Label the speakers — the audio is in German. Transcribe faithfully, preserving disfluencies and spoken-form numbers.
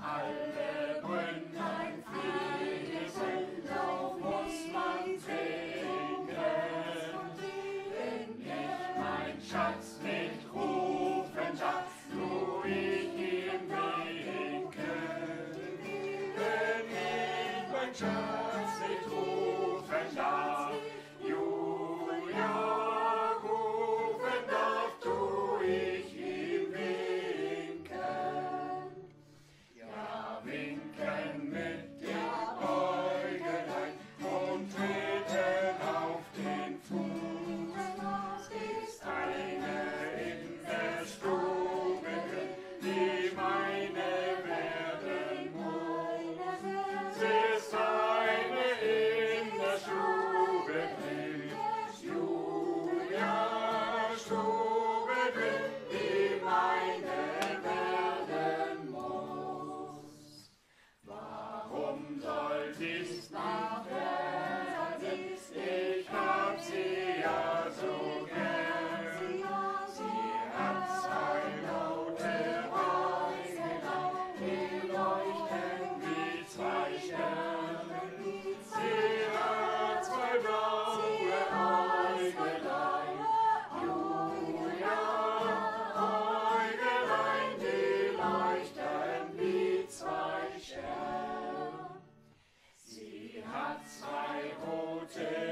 Speaker 1: Alle Brünnen fließen, so muss man trinken. Wenn ich mein Schatz nicht rufen darf, tu ich ihm winken. Wenn ich mein Schatz nicht rufen darf, Julia rufen darf, tu ich ihm winken. Ja, winken mit den Äugelein und treten auf den Fuß. Ist eine in der Stube drin, die meine werden muss. Ist eine in der Stube drin, Julia Stube drin, die meine werden muss. Warum sollt ich's nicht werden? Ich hab sie ja so gern. Sie hat zwei laute Äugelein, die leuchten wie zwei Sterne. Sie hat zwei blaue Äugelein, Julia Äugelein, die leuchten wie zwei Sterne. Sie hat zwei rote